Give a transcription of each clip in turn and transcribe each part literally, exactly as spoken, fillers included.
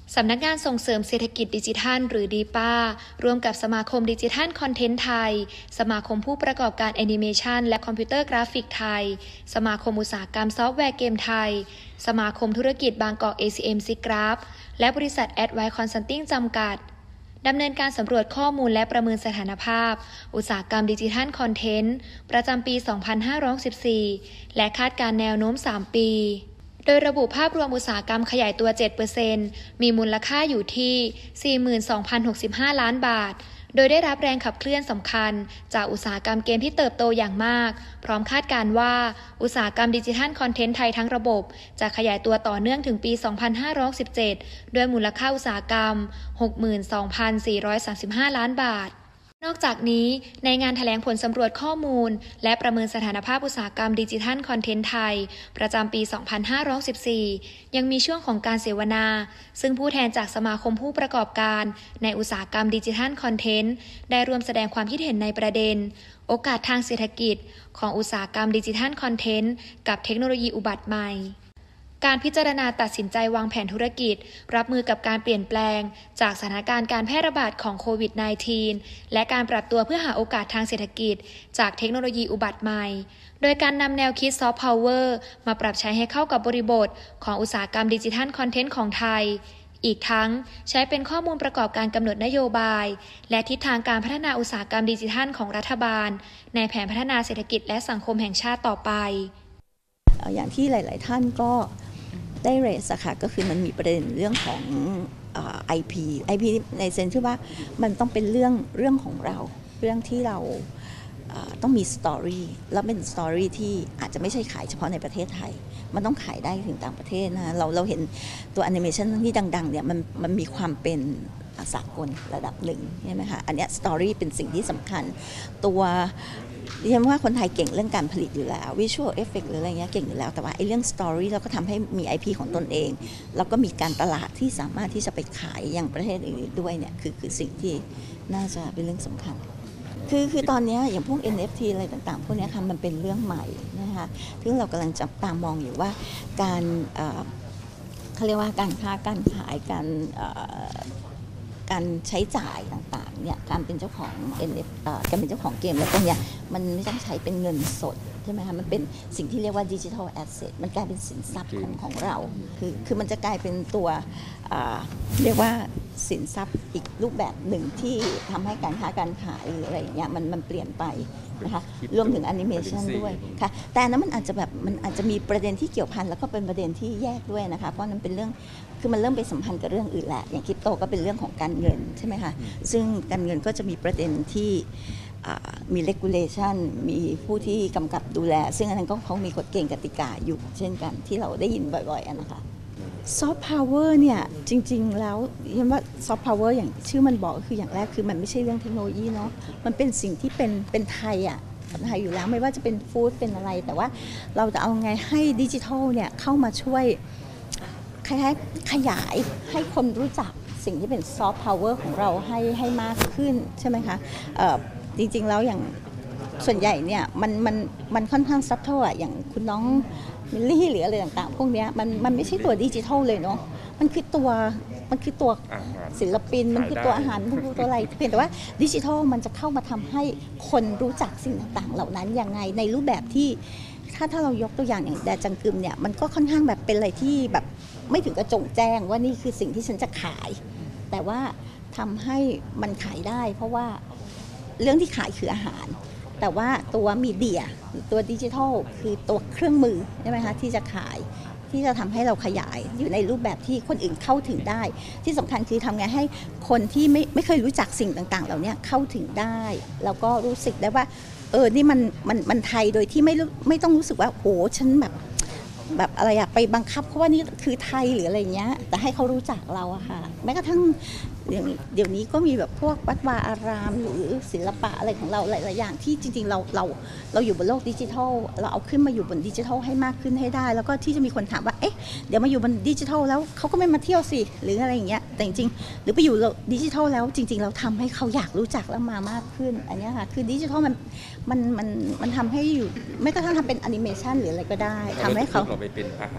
สำนักงานส่งเสริมเศรษฐกิจดิจิทัลหรือดีป้าร่วมกับสมาคมดิจิทัลคอนเทนต์ไทยสมาคมผู้ประกอบการแอนิเมชันและคอมพิวเตอร์กราฟิกไทยสมาคมอุตสาหกรรมซอฟต์แวร์เกมไทยสมาคมธุรกิจบางกอก เอ ซี เอ็ม ซี Graph และบริษัท Advice Consulting จำกัดดำเนินการสำรวจข้อมูลและประเมินสถานภาพอุตสาหกรรมดิจิทัลคอนเทนต์ประจำปี สองพันห้าร้อยหกสิบสี่ และคาดการณ์แนวโน้ม สาม ปีโดยระบุภาพรวมอุตสาหกรรมขยายตัว เจ็ดเปอร์เซ็นต์ มีมูลค่าอยู่ที่ สี่หมื่นสองพันหกสิบห้า ล้านบาท โดยได้รับแรงขับเคลื่อนสำคัญจากอุตสาหกรรมเกมที่เติบโตอย่างมาก พร้อมคาดการณ์ว่าอุตสาหกรรมดิจิทัลคอนเทนต์ไทยทั้งระบบจะขยายตัวต่อเนื่องถึงปี สองพันห้าร้อยสิบเจ็ด ด้วยมูลค่าอุตสาหกรรม หกหมื่นสองพันสี่ร้อยสามสิบห้า ล้านบาทนอกจากนี้ในงานแถลงผลสำรวจข้อมูลและประเมินสถานภาพอุตสาหกรรมดิจิทัลคอนเทนต์ไทยประจำปี สองพันห้าร้อยสิบสี่ ยังมีช่วงของการเสวนาซึ่งผู้แทนจากสมาคมผู้ประกอบการในอุตสาหกรรมดิจิทัลคอนเทนต์ได้ร่วมแสดงความคิดเห็นในประเด็นโอกาสทางเศรษฐกิจของอุตสาหกรรมดิจิทัลคอนเทนต์กับเทคโนโลยีอุบัติใหม่การพิจารณาตัดสินใจวางแผนธุรกิจรับมือกับการเปลี่ยนแปลงจากสถานการณ์การแพร่ระบาดของโควิด สิบเก้า และการปรับตัวเพื่อหาโอกาสทางเศรษฐกิจจากเทคโนโลยีอุบัติใหม่โดยการนำแนวคิดซอฟต์พาวเวอร์มาปรับใช้ให้เข้ากับบริบทของอุตสาหกรรมดิจิทัลคอนเทนต์ของไทยอีกทั้งใช้เป็นข้อมูลประกอบการกำหนดนโยบายและทิศทางการพัฒนาอุตสาหกรรมดิจิทัลของรัฐบาลในแผนพัฒนาเศรษฐกิจและสังคมแห่งชาติต่อไปอย่างที่หลายๆท่านก็ได้เรสค่ะก็คือมันมีประเด็นเรื่องของ ไอ พี ไอ พี ในเซนส์ที่ว่ามันต้องเป็นเรื่องเรื่องของเราเรื่องที่เราต้องมีสตอรี่แล้วเป็นสตอรี่ที่อาจจะไม่ใช่ขายเฉพาะในประเทศไทยมันต้องขายได้ถึงต่างประเทศนะเราเราเห็นตัวแอนิเมชันที่ดังๆเนี่ยมันมันมีความเป็นสากลระดับหนึ่งใช่ไหมคะอันนี้สตอรี่เป็นสิ่งที่สำคัญตัวดิฉันว่าคนไทยเก่งเรื่องการผลิตอยู่แล้ววิชวลเอฟเฟกต์หรืออะไรเงี้ยเก่งอยู่แล้วแต่ว่าไอ้เรื่องสตอรี่เราก็ทำให้มี ไอ พี ของตนเองแล้วก็มีการตลาดที่สามารถที่จะไปขายยังประเทศอื่นๆด้วยเนี่ยคือคือสิ่งที่น่าจะเป็นเรื่องสำคัญคือคือตอนนี้อย่างพวก เอ็น เอฟ ที อะไรต่างๆพวกนี้ค่ะมันเป็นเรื่องใหม่นะคะซึ่งเรากำลังจับตามองอยู่ว่าการเขาเรียกว่าการค้าการขายการการใช้จ่ายต่างๆเนี่ยการเป็นเจ้าของ เอ็น เอฟ การเป็นเจ้าของเกมแล้วพวกเนี้ยมันไม่ต้องใช้เป็นเงินสดใช่ไหมคะมันเป็นสิ่งที่เรียกว่าดิจิทัลแอสเซทมันกลายเป็นสินทรัพย์ของของเราคือคือมันจะกลายเป็นตัวเรียกว่าสินทรัพย์อีกรูปแบบหนึ่งที่ทำให้การค้าการขายหรืออะไรอย่างเงี้ยมันมันเปลี่ยนไปนะคะรวมถึงแอนิเมชันด้วยค่ะแต่นั้นมันอาจจะแบบมันอาจจะมีประเด็นที่เกี่ยวพันแล้วก็เป็นประเด็นที่แยกด้วยนะคะเพราะนั้นเป็นเรื่องคือมันเริ่มไปสัมพันธ์กับเรื่องอื่นแหละอย่างคริปโตก็เป็นเรื่องของการเงินใช่ไหมคะซึ่งการเงินก็จะมีประเด็นที่มี regulation มีผู้ที่กำกับดูแลซึ่งอันนั้นก็เขามีกฎเกณฑ์กติกาอยู่เช่นกันที่เราได้ยินบ่อยๆนะคะซอฟต์พาวเวอร์เนี่ยจริงๆแล้วเห็นว่าซอฟต์พาวเวอร์อย่างชื่อมันบอกก็คืออย่างแรกคือมันไม่ใช่เรื่องเทคโนโลยีเนาะมันเป็นสิ่งที่เป็นเป็นไทยอ่ะไทยอยู่แล้วไม่ว่าจะเป็นฟู้ดเป็นอะไรแต่ว่าเราจะเอาไงให้ดิจิทัลเนี่ยเข้ามาช่วยคล้ายๆขยายให้คนรู้จักสิ่งที่เป็นซอฟต์พาวเวอร์ของเราให้ให้มากขึ้นใช่ไหมคะจริงๆแล้วอย่างส่วนใหญ่เนี่ยมันมันมันค่อนข้างซับเท่าอะอย่างคุณน้องมิลลี่หรืออะไรต่างๆพวกนี้มันมันไม่ใช่ตัวดิจิทัลเลยเนาะมันคือตัวมันคือตัวศิลปินมันคือตัวอาหารมันคือตัวอะไรเพียงแต่ว่าดิจิทัลมันจะเข้ามาทำให้คนรู้จักสิ่งต่างๆเหล่านั้นยังไงในรูปแบบที่ถ้าถ้าเรายกตัวอย่างอย่างแดจังกึมเนี่ยมันก็ค่อนข้างแบบเป็นอะไรที่แบบไม่ถึงกระจงแจ้งว่านี่คือสิ่งที่ฉันจะขายแต่ว่าทำให้มันขายได้เพราะว่าเรื่องที่ขายคืออาหารแต่ว่าตัวมีเดียตัวดิจิทัลคือตัวเครื่องมือใช่ไหมคะที่จะขายที่จะทำให้เราขยายอยู่ในรูปแบบที่คนอื่นเข้าถึงได้ที่สำคัญคือทำไงให้คนที่ไม่ไม่เคยรู้จักสิ่งต่างๆเหล่านี้เข้าถึงได้แล้วก็รู้สึกได้ว่าเออนี่มันมันมันไทยโดยที่ไม่ไม่ต้องรู้สึกว่าโอ้ฉันแบบแบบอะไรอะไปบังคับเพราะว่านี่คือไทยหรืออะไรเงี้ยแต่ให้เขารู้จักเราอะค่ะแม้กระทั่งเดี๋ยวนี้ก็มีแบบพวกวัดวาอารามหรือศิลปะอะไรของเราหลายๆอย่างที่จริงๆเราเราเราอยู่บนโลกดิจิทัลเราเอาขึ้นมาอยู่บนดิจิทัลให้มากขึ้นให้ได้แล้วก็ที่จะมีคนถามว่าเอ๊ะเดี๋ยวมาอยู่บนดิจิทัลแล้วเขาก็ไม่มาเที่ยวสิหรืออะไรอย่างเงี้ยแต่จริงๆหรือไปอยู่ดิจิทัลแล้วจริงๆเราทำให้เขาอยากรู้จักแล้วมามากขึ้นอันนี้ค่ะคือดิจิทัลมันมันมันมันทำให้อยู่ไม่กระทั่งทำเป็นแอนิเมชันหรืออะไรก็ได้ทำให้เขาเราไปเป็นพาหนะ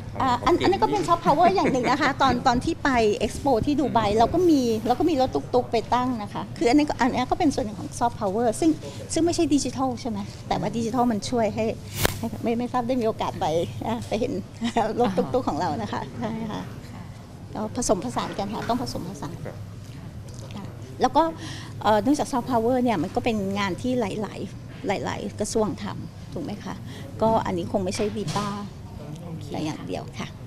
อ่าอันอันนี้ก็เป็นซอฟต์พาวเวอร์อย่างหนึ่งนะคะ ตอนตอนที่ไปเอ็กซ์โปที่ดูไบเราก็มีเราก็มีรถตุ๊กๆไปตั้งนะคะคืออันนี้ก็อันนี้ก็เป็นส่วนหนึ่งของซอฟต์พาวเวอร์ซึ่งซึ่งไม่ใช่ดิจิทัลใช่ไหมแต่ว่าดิจิทัลมันช่วยให้ให้ไม่ไม่ทราบได้มีโอกาสไปอ่ะไปเห็นรถตุ๊กๆของเรานะคะใช่ค่ะก็ผสมผสานกันค่ะต้องผสมผสานค่ะแล้วก็เอ่อเนื่องจากซอฟต์พาวเวอร์เนี่ยมันก็เป็นงานที่หลายๆหลายๆกระทรวงทำถูกไหมคะก็อันนี้คงไม่ใช่ดีป้าแต่อย่างเดียวค่ะ